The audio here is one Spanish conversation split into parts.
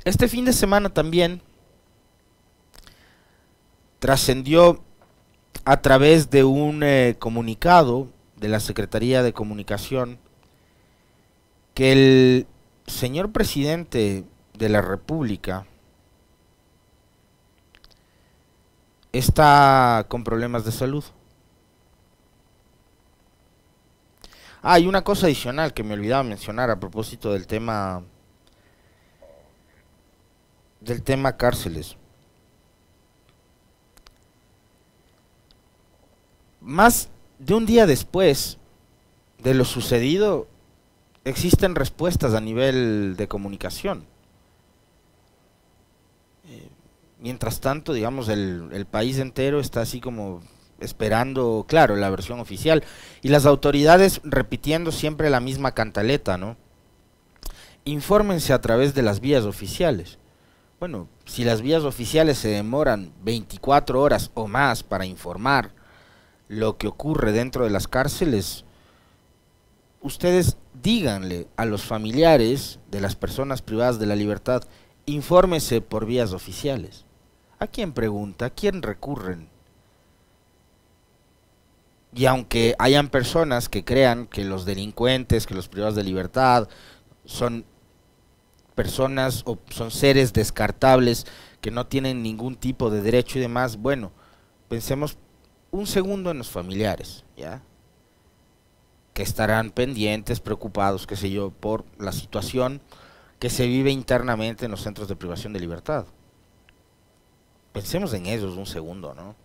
Este fin de semana también trascendió a través de un comunicado de la Secretaría de Comunicación que el señor presidente de la República está con problemas de salud. Ah, y una cosa adicional que me olvidaba mencionar a propósito del tema cárceles. Más de un día después de lo sucedido, existen respuestas a nivel de comunicación. Mientras tanto, digamos, el país entero está así como esperando, claro, la versión oficial. Y las autoridades repitiendo siempre la misma cantaleta, ¿no? Infórmense a través de las vías oficiales. Bueno, si las vías oficiales se demoran 24 horas o más para informar lo que ocurre dentro de las cárceles, ustedes díganle a los familiares de las personas privadas de la libertad, infórmese por vías oficiales. ¿A quién pregunta? ¿A quién recurren? Y aunque hayan personas que crean que los delincuentes, que los privados de libertad son personas o son seres descartables que no tienen ningún tipo de derecho y demás, bueno, pensemos un segundo en los familiares, ¿ya? Que estarán pendientes, preocupados, qué sé yo, por la situación que se vive internamente en los centros de privación de libertad. Pensemos en ellos un segundo, ¿no?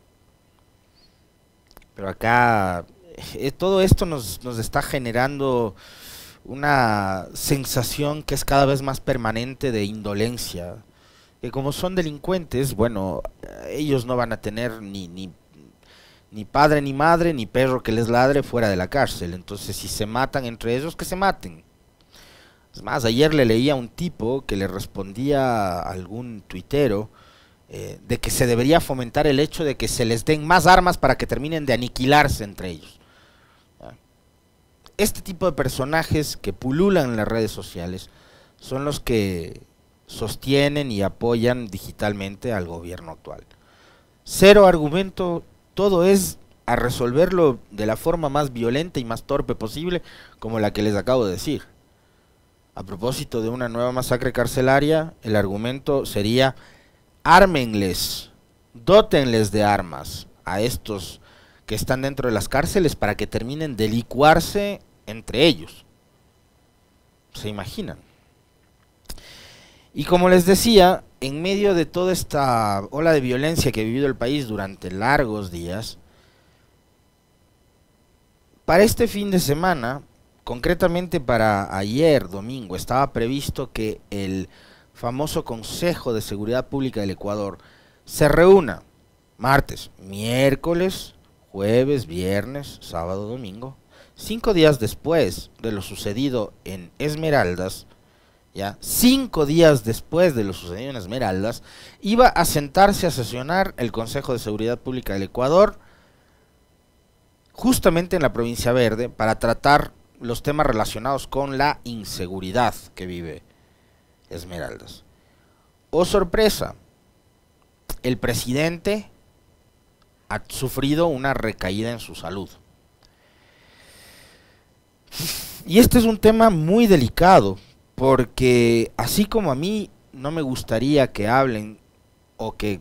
Pero acá todo esto nos está generando una sensación que es cada vez más permanente de indolencia. Que como son delincuentes, bueno, ellos no van a tener ni padre ni madre, ni perro que les ladre fuera de la cárcel. Entonces, si se matan entre ellos, que se maten. Es más, ayer le leía a un tipo que le respondía a algún tuitero de que se debería fomentar el hecho de que se les den más armas para que terminen de aniquilarse entre ellos. Este tipo de personajes que pululan en las redes sociales son los que sostienen y apoyan digitalmente al gobierno actual. Cero argumento, todo es a resolverlo de la forma más violenta y más torpe posible, como la que les acabo de decir. A propósito de una nueva masacre carcelaria, el argumento sería: ármenles, dótenles de armas a estos que están dentro de las cárceles para que terminen de licuarse entre ellos. ¿Se imaginan? Y como les decía, en medio de toda esta ola de violencia que ha vivido el país durante largos días, para este fin de semana, concretamente para ayer domingo, estaba previsto que el famoso Consejo de Seguridad Pública del Ecuador se reúna martes, miércoles, jueves, viernes, sábado, domingo, 5 días después de lo sucedido en Esmeraldas. ¿Ya? 5 días después de lo sucedido en Esmeraldas, iba a sentarse a sesionar el Consejo de Seguridad Pública del Ecuador, justamente en la provincia verde, para tratar los temas relacionados con la inseguridad que vive Esmeraldas. Oh sorpresa, el presidente ha sufrido una recaída en su salud. Y este es un tema muy delicado, porque así como a mí no me gustaría que hablen o que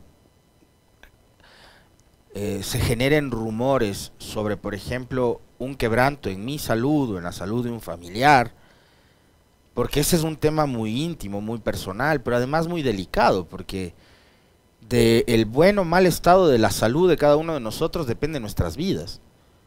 se generen rumores sobre, por ejemplo, un quebranto en mi salud o en la salud de un familiar, porque ese es un tema muy íntimo, muy personal, pero además muy delicado, porque del buen o mal estado de la salud de cada uno de nosotros depende nuestras vidas.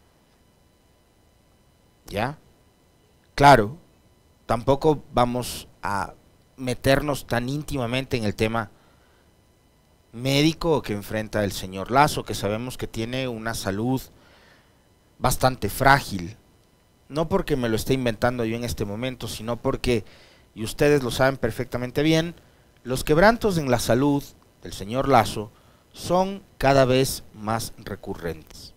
¿Ya? Claro, tampoco vamos a meternos tan íntimamente en el tema médico que enfrenta el señor Lasso, que sabemos que tiene una salud bastante frágil. No porque me lo esté inventando yo en este momento, sino porque, y ustedes lo saben perfectamente bien, los quebrantos en la salud del señor Lasso son cada vez más recurrentes.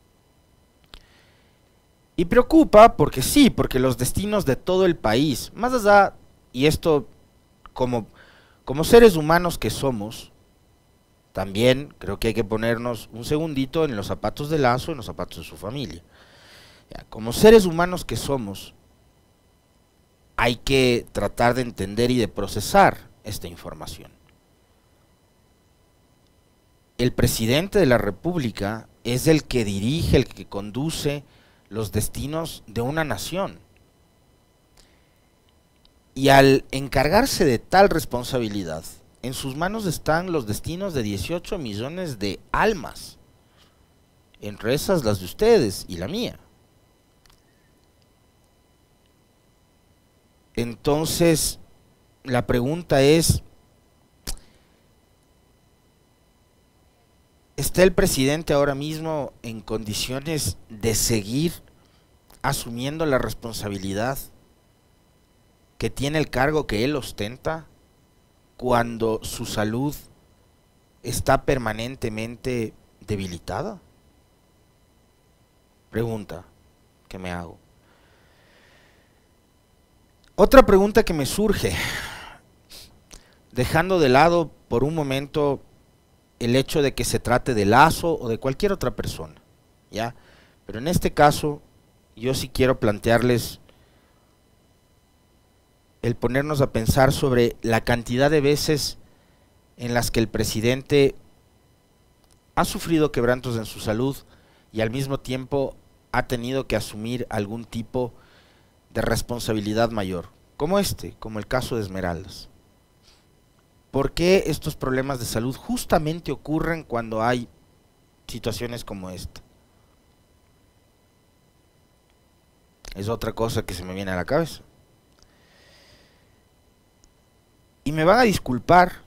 Y preocupa porque sí, porque los destinos de todo el país, más allá, y esto como Como seres humanos que somos, también creo que hay que ponernos un segundito en los zapatos de Lazo, en los zapatos de su familia. Ya, como seres humanos que somos, hay que tratar de entender y de procesar esta información. El presidente de la República es el que dirige, el que conduce los destinos de una nación. Y al encargarse de tal responsabilidad, en sus manos están los destinos de 18 millones de almas, entre esas las de ustedes y la mía. Entonces, la pregunta es, ¿está el presidente ahora mismo en condiciones de seguir asumiendo la responsabilidad que tiene el cargo que él ostenta cuando su salud está permanentemente debilitada? Pregunta que me hago. Otra pregunta que me surge, dejando de lado por un momento el hecho de que se trate de Lazo o de cualquier otra persona, ¿ya? Pero en este caso, yo sí quiero plantearles el ponernos a pensar sobre la cantidad de veces en las que el presidente ha sufrido quebrantos en su salud y al mismo tiempo ha tenido que asumir algún tipo de responsabilidad mayor, como como el caso de Esmeraldas. ¿Por qué estos problemas de salud justamente ocurren cuando hay situaciones como esta? Es otra cosa que se me viene a la cabeza. Y me van a disculpar,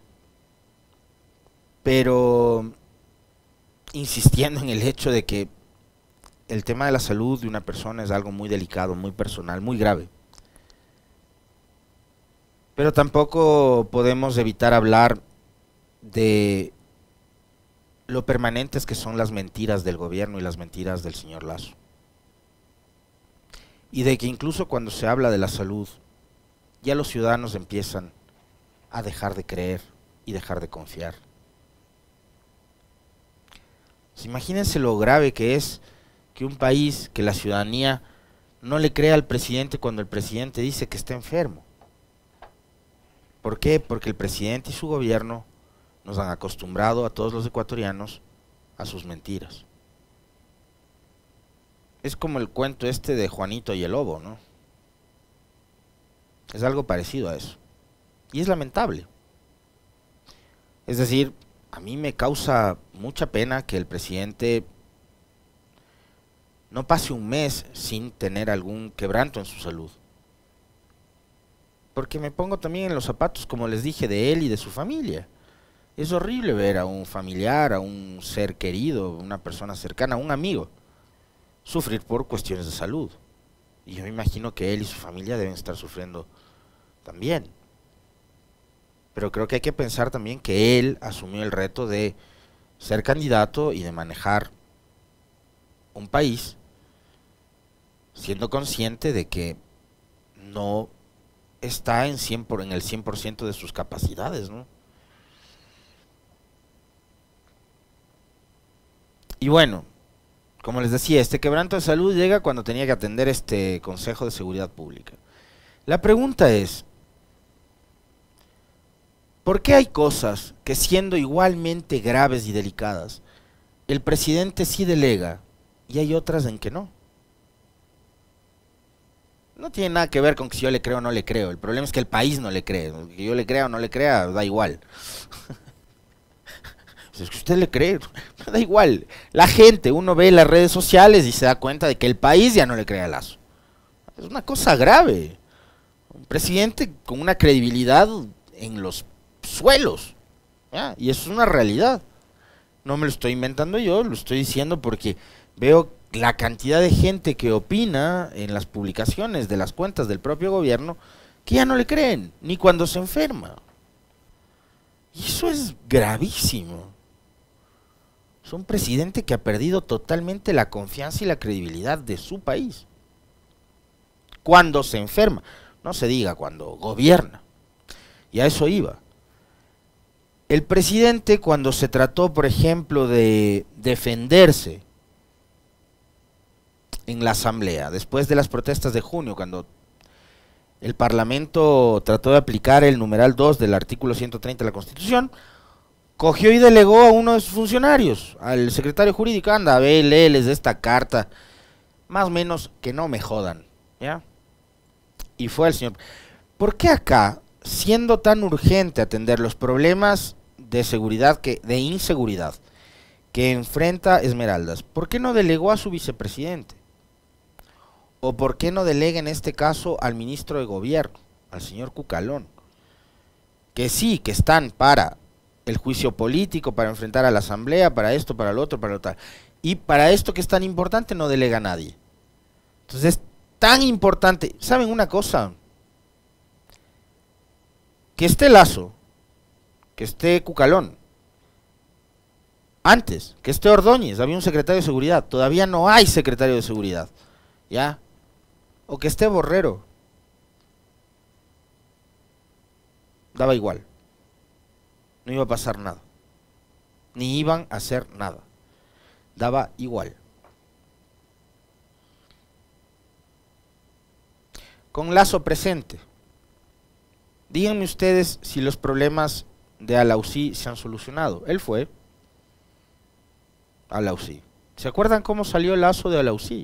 pero insistiendo en el hecho de que el tema de la salud de una persona es algo muy delicado, muy personal, muy grave. Pero tampoco podemos evitar hablar de lo permanentes que son las mentiras del gobierno y las mentiras del señor Lazo. Y de que incluso cuando se habla de la salud, ya los ciudadanos empiezan a dejar de creer y dejar de confiar. Pues imagínense lo grave que es que un país, que la ciudadanía no le crea al presidente cuando el presidente dice que está enfermo. ¿Por qué? Porque el presidente y su gobierno nos han acostumbrado a todos los ecuatorianos a sus mentiras. Es como el cuento este de Juanito y el lobo, ¿no? Es algo parecido a eso. Y es lamentable. Es decir, a mí me causa mucha pena que el presidente no pase un mes sin tener algún quebranto en su salud. Porque me pongo también en los zapatos, como les dije, de él y de su familia. Es horrible ver a un familiar, a un ser querido, una persona cercana, a un amigo, sufrir por cuestiones de salud. Y yo me imagino que él y su familia deben estar sufriendo también. Pero creo que hay que pensar también que él asumió el reto de ser candidato y de manejar un país siendo consciente de que no está en el 100% de sus capacidades, ¿no? Y bueno, como les decía, este quebranto de salud llega cuando tenía que atender este Consejo de Seguridad Pública. La pregunta es, ¿por qué hay cosas que, siendo igualmente graves y delicadas, el presidente sí delega y hay otras en que no? No tiene nada que ver con que si yo le creo o no le creo. El problema es que el país no le cree. Que yo le crea o no le crea, da igual. Si es que usted le cree, da igual. La gente, uno ve las redes sociales y se da cuenta de que el país ya no le cree a Lazo. Es una cosa grave. Un presidente con una credibilidad en los suelos, ¿ya? Y eso es una realidad. No me lo estoy inventando yo, lo estoy diciendo porque veo la cantidad de gente que opina en las publicaciones de las cuentas del propio gobierno que ya no le creen, ni cuando se enferma. Y eso es gravísimo. Es un presidente que ha perdido totalmente la confianza y la credibilidad de su país. Cuando se enferma, no se diga cuando gobierna. Y a eso iba. El presidente, cuando se trató, por ejemplo, de defenderse en la asamblea, después de las protestas de junio, cuando el Parlamento trató de aplicar el numeral 2 del artículo 130 de la Constitución, cogió y delegó a uno de sus funcionarios, al secretario jurídico: anda, ve, léeles esta carta, más o menos que no me jodan, ¿ya? Y fue el señor. ¿Por qué acá, siendo tan urgente atender los problemas de seguridad, de inseguridad que enfrenta Esmeraldas, por qué no delegó a su vicepresidente? ¿O por qué no delega en este caso al ministro de gobierno, al señor Cucalón? Que sí, que están para el juicio político, para enfrentar a la asamblea, para esto, para lo otro, para lo tal. Y para esto que es tan importante no delega a nadie. Entonces es tan importante. ¿Saben una cosa? Que esté Lasso, que esté Cucalón, antes, que esté Ordóñez, había un secretario de seguridad, todavía no hay secretario de seguridad, ¿ya? O que esté Borrero, daba igual, no iba a pasar nada, ni iban a hacer nada, daba igual. Con Lasso presente, díganme ustedes si los problemas de Alauzí se han solucionado. Él fue a Alauzí. ¿Se acuerdan cómo salió Lasso de Alauzí?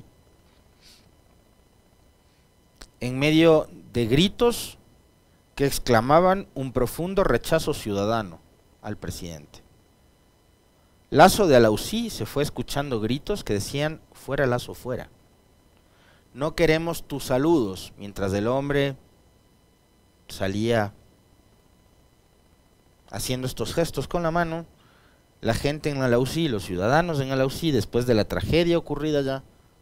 En medio de gritos que exclamaban un profundo rechazo ciudadano al presidente. Lasso de Alauzí se fue escuchando gritos que decían: fuera Lasso, fuera. No queremos tus saludos, mientras el hombre salía haciendo estos gestos con la mano. La gente en Alauzí, los ciudadanos en Alauzí, después de la tragedia ocurrida ya,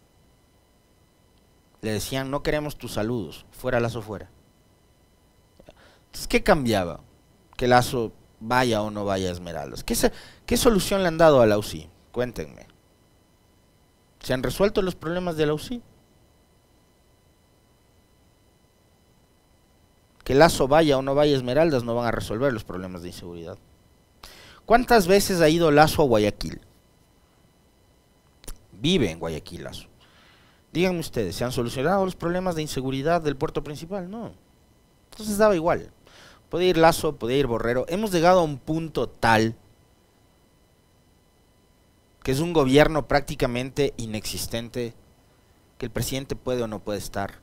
le decían: no queremos tus saludos, fuera Lasso, fuera. Entonces, ¿qué cambiaba? Que Lasso vaya o no vaya a Esmeraldas. ¿Qué solución le han dado a Alauzí? Cuéntenme. ¿Se han resuelto los problemas de Alauzí? Que Lasso vaya o no vaya a Esmeraldas no van a resolver los problemas de inseguridad. ¿Cuántas veces ha ido Lasso a Guayaquil? Vive en Guayaquil Lasso. Díganme ustedes, ¿se han solucionado los problemas de inseguridad del puerto principal? No. Entonces daba igual. Podía ir Lasso, podía ir Borrero. Hemos llegado a un punto tal que es un gobierno prácticamente inexistente, que el presidente puede o no puede estar.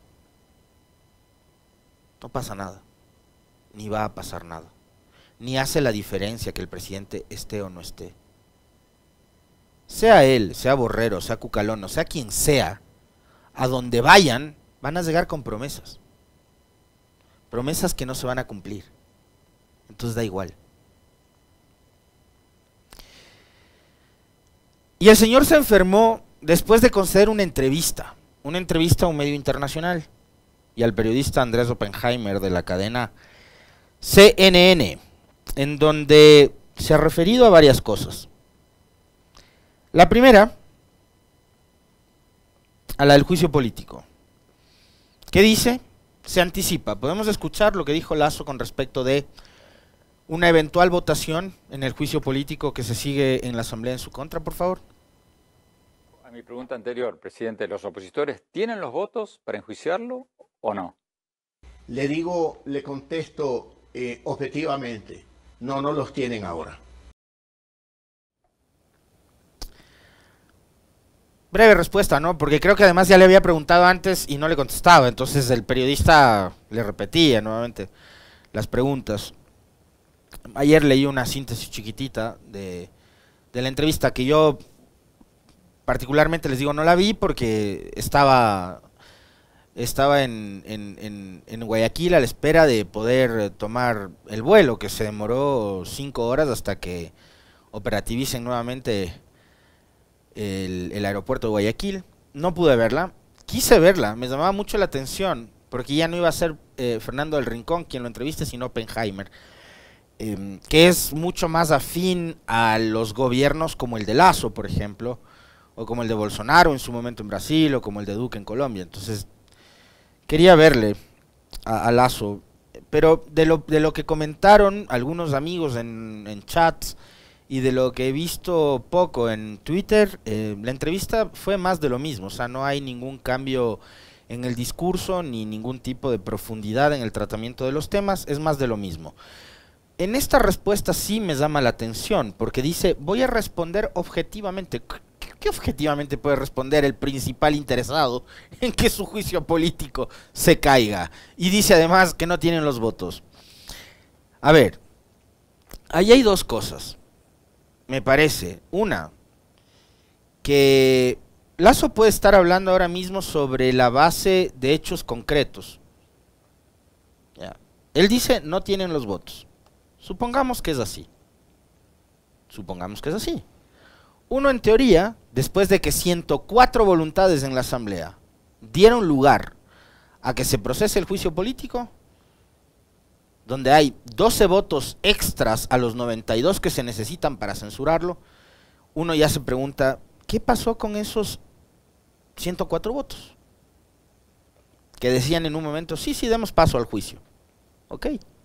No pasa nada, ni va a pasar nada, ni hace la diferencia que el presidente esté o no esté. Sea él, sea Borrero, sea Cucalón, o sea quien sea, a donde vayan, van a llegar con promesas. Promesas que no se van a cumplir. Entonces da igual. Y el señor se enfermó después de conceder una entrevista a un medio internacional y al periodista Andrés Oppenheimer de la cadena CNN, en donde se ha referido a varias cosas. La primera, a la del juicio político. ¿Qué dice? Se anticipa. Podemos escuchar lo que dijo Lasso con respecto de una eventual votación en el juicio político que se sigue en la Asamblea en su contra, por favor. A mi pregunta anterior, presidente, ¿los opositores tienen los votos para enjuiciarlo o no? Le contesto objetivamente, no los tienen ahora. Breve respuesta, ¿no? Porque creo que además ya le había preguntado antes y no le contestaba, entonces el periodista le repetía nuevamente las preguntas. Ayer leí una síntesis chiquitita de la entrevista que yo particularmente les digo no la vi porque estaba en Guayaquil a la espera de poder tomar el vuelo, que se demoró 5 horas hasta que operativicen nuevamente el aeropuerto de Guayaquil. No pude verla, quise verla, me llamaba mucho la atención, porque ya no iba a ser Fernando del Rincón quien lo entreviste, sino Oppenheimer, que es mucho más afín a los gobiernos como el de Lasso, por ejemplo, o como el de Bolsonaro en su momento en Brasil, o como el de Duque en Colombia. Entonces quería verle a Lasso, pero de lo que comentaron algunos amigos en chats y de lo que he visto poco en Twitter, la entrevista fue más de lo mismo, o sea, no hay ningún cambio en el discurso ni ningún tipo de profundidad en el tratamiento de los temas, es más de lo mismo. En esta respuesta sí me llama la atención, porque dice, voy a responder objetivamente. ¿Qué objetivamente puede responder el principal interesado en que su juicio político se caiga? Y dice además que no tienen los votos. A ver, ahí hay dos cosas, me parece. Una, que Lasso puede estar hablando ahora mismo sobre la base de hechos concretos. Ya. Él dice, no tienen los votos. Supongamos que es así. Supongamos que es así. Uno, en teoría, después de que 104 voluntades en la Asamblea dieron lugar a que se procese el juicio político, donde hay 12 votos extras a los 92 que se necesitan para censurarlo, uno ya se pregunta, ¿qué pasó con esos 104 votos? Que decían en un momento, sí, demos paso al juicio. Ok.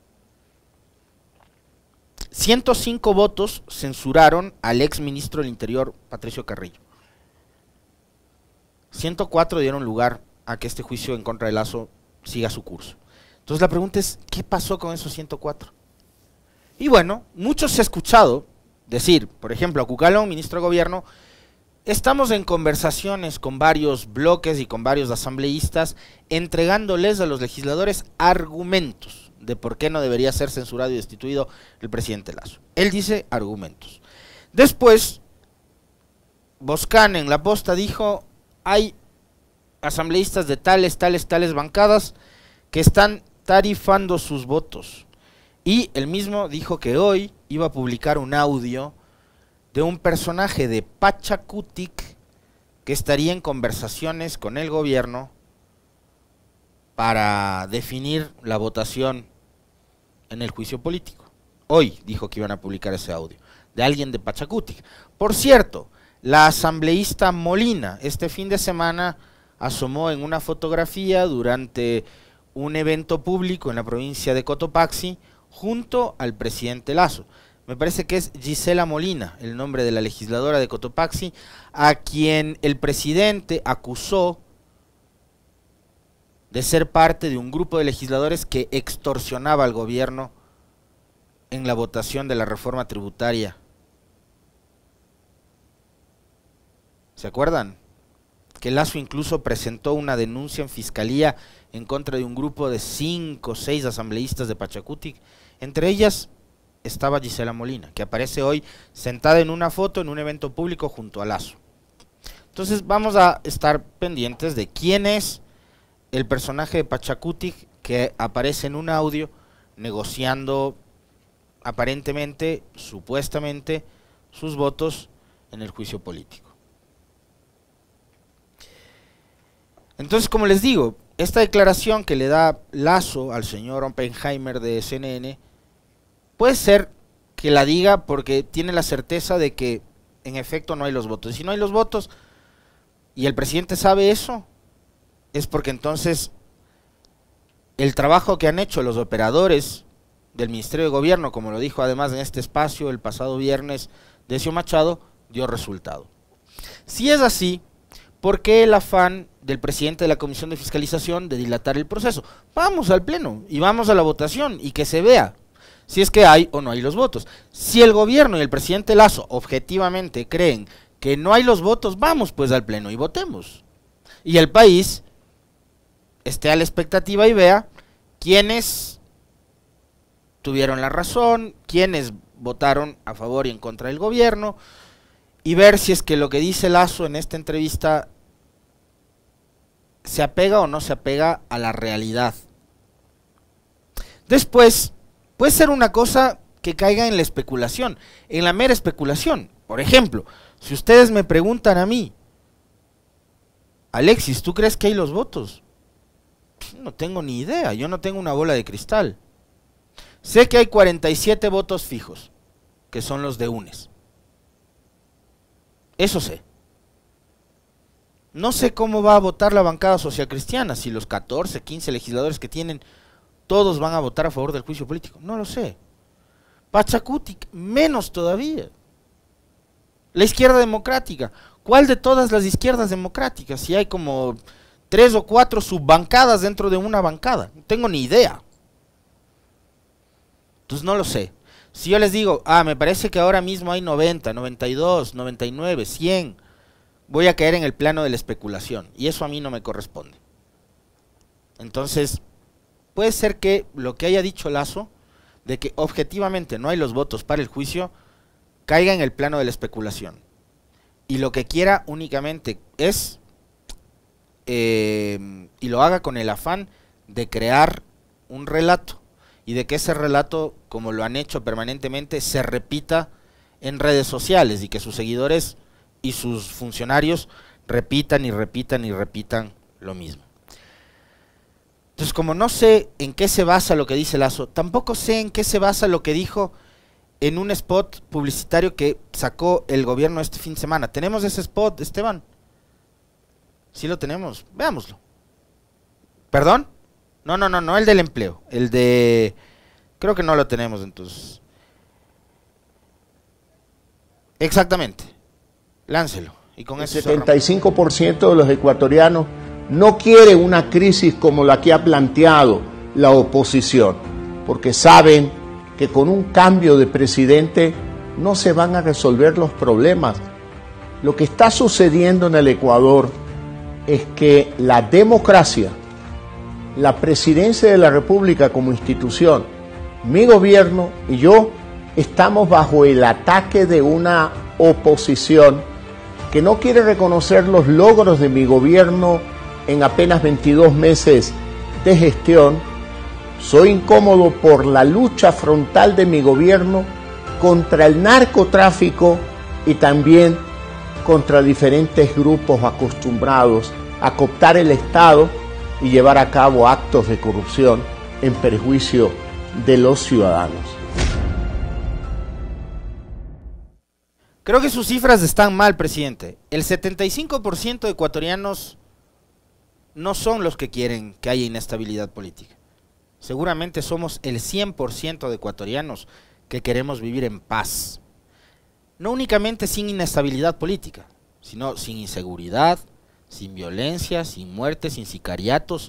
105 votos censuraron al ex ministro del Interior, Patricio Carrillo. 104 dieron lugar a que este juicio en contra de Lasso siga su curso. Entonces la pregunta es, ¿qué pasó con esos 104? Y bueno, muchos se ha escuchado decir, por ejemplo, a Cucalón, ministro de Gobierno, estamos en conversaciones con varios bloques y con varios asambleístas, entregándoles a los legisladores argumentos de por qué no debería ser censurado y destituido el presidente Lasso. Él dice argumentos. Después, Boscan en La Posta dijo, hay asambleístas de tales bancadas que están tarifando sus votos. Y él mismo dijo que hoy iba a publicar un audio de un personaje de Pachacutic que estaría en conversaciones con el gobierno para definir la votación en el juicio político. Hoy dijo que iban a publicar ese audio de alguien de Pachacutic. Por cierto, la asambleísta Molina este fin de semana asomó en una fotografía durante un evento público en la provincia de Cotopaxi junto al presidente Lasso. Me parece que es Gisela Molina, el nombre de la legisladora de Cotopaxi, a quien el presidente acusó de ser parte de un grupo de legisladores que extorsionaba al gobierno en la votación de la reforma tributaria. ¿Se acuerdan? Que Lasso incluso presentó una denuncia en fiscalía en contra de un grupo de 5 o 6 asambleístas de Pachacutic. Entre ellas estaba Gisela Molina, que aparece hoy sentada en una foto en un evento público junto a Lasso. Entonces vamos a estar pendientes de quién es el personaje de Pachacutic que aparece en un audio negociando aparentemente, supuestamente, sus votos en el juicio político. Entonces, como les digo, esta declaración que le da Lasso al señor Oppenheimer de CNN puede ser que la diga porque tiene la certeza de que en efecto no hay los votos. Y si no hay los votos y el presidente sabe eso, es porque entonces el trabajo que han hecho los operadores del Ministerio de Gobierno, como lo dijo además en este espacio el pasado viernes Decio Machado, dio resultado. Si es así, ¿por qué el afán del presidente de la Comisión de Fiscalización de dilatar el proceso? Vamos al pleno y vamos a la votación y que se vea si es que hay o no hay los votos. Si el gobierno y el presidente Lasso objetivamente creen que no hay los votos, vamos pues al pleno y votemos. Y el país esté a la expectativa y vea quiénes tuvieron la razón, quiénes votaron a favor y en contra del gobierno, y ver si es que lo que dice Lasso en esta entrevista se apega o no se apega a la realidad. Después, puede ser una cosa que caiga en la especulación, en la mera especulación. Por ejemplo, si ustedes me preguntan a mí, Alexis, ¿tú crees que hay los votos? No tengo ni idea, yo no tengo una bola de cristal. Sé que hay 47 votos fijos, que son los de UNES. Eso sé. No sé cómo va a votar la bancada social cristiana, si los 14, 15 legisladores que tienen todos van a votar a favor del juicio político. No lo sé. Pachacuti, menos todavía. La izquierda democrática. ¿Cuál de todas las izquierdas democráticas? Si hay como 3 o 4 subbancadas dentro de una bancada. No tengo ni idea. Entonces no lo sé. Si yo les digo, me parece que ahora mismo hay 90, 92, 99, 100, voy a caer en el plano de la especulación. Y eso a mí no me corresponde. Entonces, puede ser que lo que haya dicho Lasso, de que objetivamente no hay los votos para el juicio, caiga en el plano de la especulación. Y lo que quiera únicamente es, y lo haga con el afán de crear un relato, y de que ese relato, como lo han hecho permanentemente, se repita en redes sociales, y que sus seguidores y sus funcionarios repitan y repitan y repitan lo mismo. Entonces, como no sé en qué se basa lo que dice Lasso, tampoco sé en qué se basa lo que dijo en un spot publicitario que sacó el gobierno este fin de semana. ¿Tenemos ese spot, Esteban? Sí lo tenemos, veámoslo. ¿Perdón? No, el del empleo. El de... Creo que no lo tenemos, entonces. Exactamente. Láncelo. Y con el eso 75% de los ecuatorianos no quiere una crisis como la que ha planteado la oposición, porque saben que con un cambio de presidente no se van a resolver los problemas. Lo que está sucediendo en el Ecuador es que la democracia, la presidencia de la República como institución, mi gobierno y yo estamos bajo el ataque de una oposición que no quiere reconocer los logros de mi gobierno en apenas 22 meses de gestión. Soy incómodo por la lucha frontal de mi gobierno contra el narcotráfico y también contra diferentes grupos acostumbrados a cooptar el Estado y llevar a cabo actos de corrupción en perjuicio de los ciudadanos. Creo que sus cifras están mal, presidente. El 75% de ecuatorianos no son los que quieren que haya inestabilidad política. Seguramente somos el 100% de ecuatorianos que queremos vivir en paz. No únicamente sin inestabilidad política, sino sin inseguridad, sin violencia, sin muertes, sin sicariatos,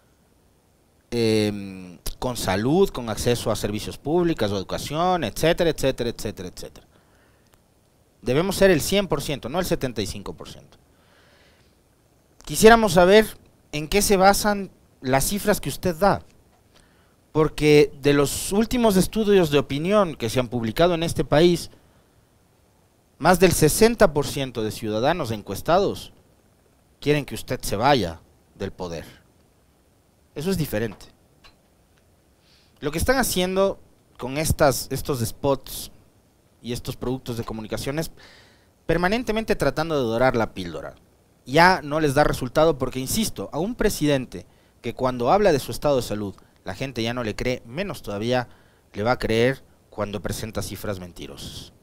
con salud, con acceso a servicios públicos, o educación, etcétera, etcétera, etcétera, etcétera. Debemos ser el 100%, no el 75%. Quisiéramos saber en qué se basan las cifras que usted da, porque de los últimos estudios de opinión que se han publicado en este país, más del 60% de ciudadanos encuestados quieren que usted se vaya del poder. Eso es diferente. Lo que están haciendo con estos spots y estos productos de comunicación es permanentemente tratando de dorar la píldora. Ya no les da resultado porque, insisto, a un presidente que cuando habla de su estado de salud la gente ya no le cree, menos todavía le va a creer cuando presenta cifras mentirosas.